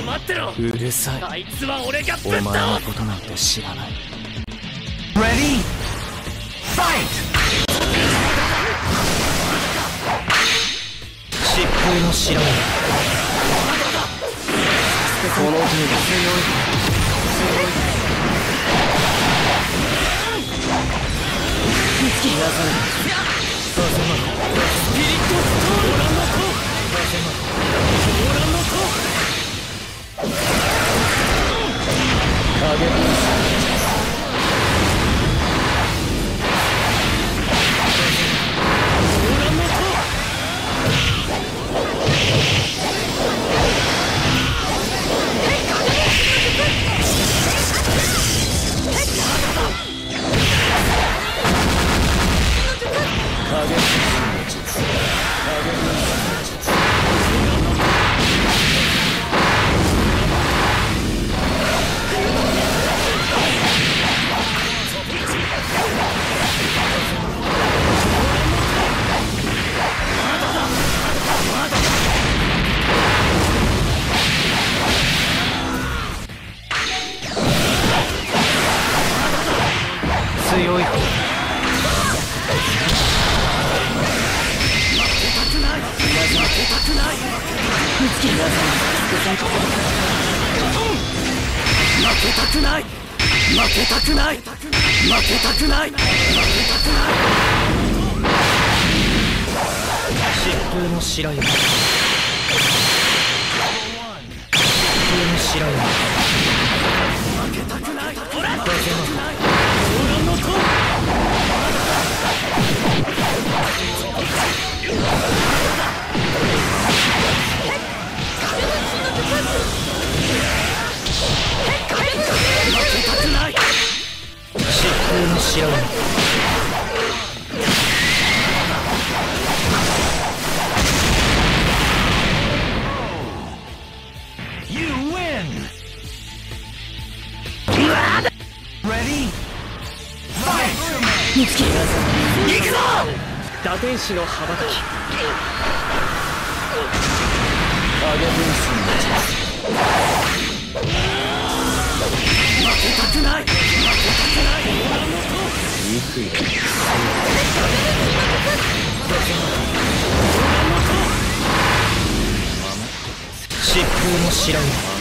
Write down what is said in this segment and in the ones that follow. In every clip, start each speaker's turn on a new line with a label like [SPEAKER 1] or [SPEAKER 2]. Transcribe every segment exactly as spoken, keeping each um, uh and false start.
[SPEAKER 1] 待ってろ。
[SPEAKER 2] うるさい。
[SPEAKER 1] あいつは俺がぶっ
[SPEAKER 2] お前の
[SPEAKER 1] 倒す。
[SPEAKER 2] ことなんて知らない。
[SPEAKER 3] Ready? Fight!
[SPEAKER 2] 疾風の白いこの程度強い強い逃がさないバゼマスピリットストールランの塔バゼマスランの塔影分身強い方負けたくない負けたくない負けたくない負けたくない負けたくない疾風の白湯疾風の白湯負けたくない負けたくない動乱の塔疾風の白湯
[SPEAKER 3] You win! Ready? Fight!
[SPEAKER 1] 見つけ行くぞ。打天使の羽ばたき
[SPEAKER 2] 影分身の術
[SPEAKER 1] 負けたくない負けたくない
[SPEAKER 2] 憎い疾風の白湯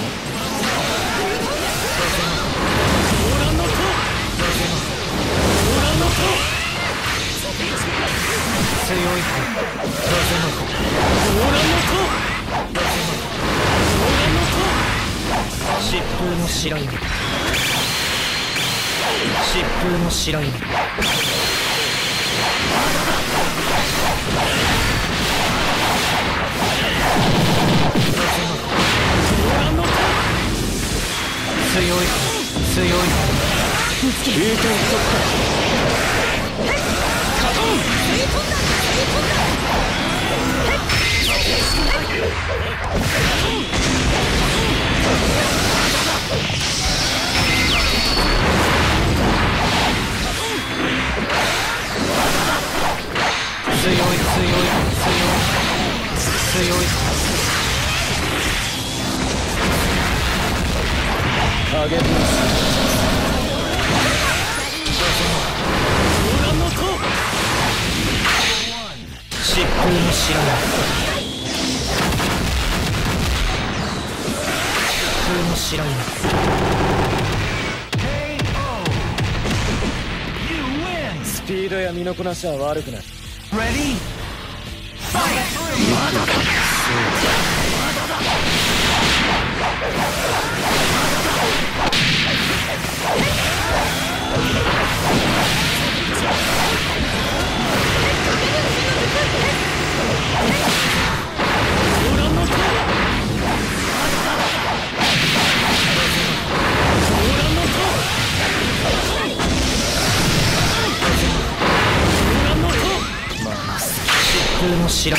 [SPEAKER 2] 強い方疾風の白湯疾風の白湯強い方強い方見つけ流転速度カトン吸い込んだ吸い込んだ強い強い強い強い影分身疾風の白湯疾風の白湯スピードや身のこなしは悪くない
[SPEAKER 3] Ready? Fight!
[SPEAKER 1] まだだ
[SPEAKER 3] まだだ
[SPEAKER 2] 疾風の白湯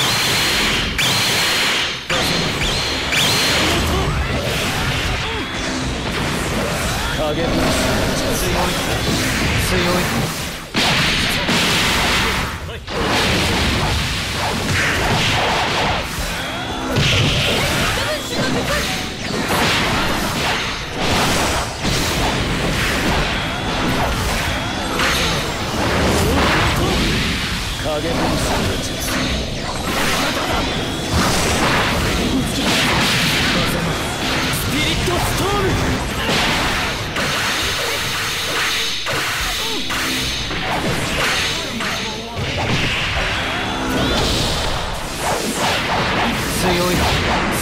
[SPEAKER 2] 影分身強い強い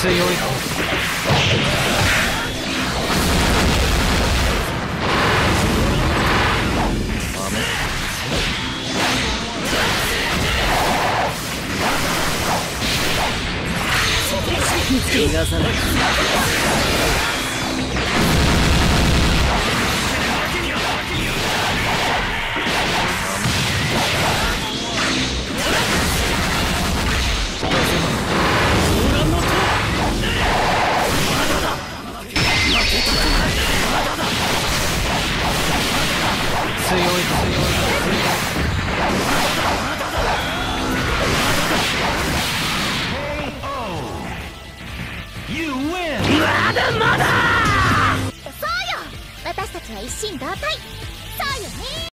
[SPEAKER 2] 強い逃がさない強い強い
[SPEAKER 3] You win!
[SPEAKER 1] まだまだ。
[SPEAKER 4] そうよ、私たちは一心同体。そうよね。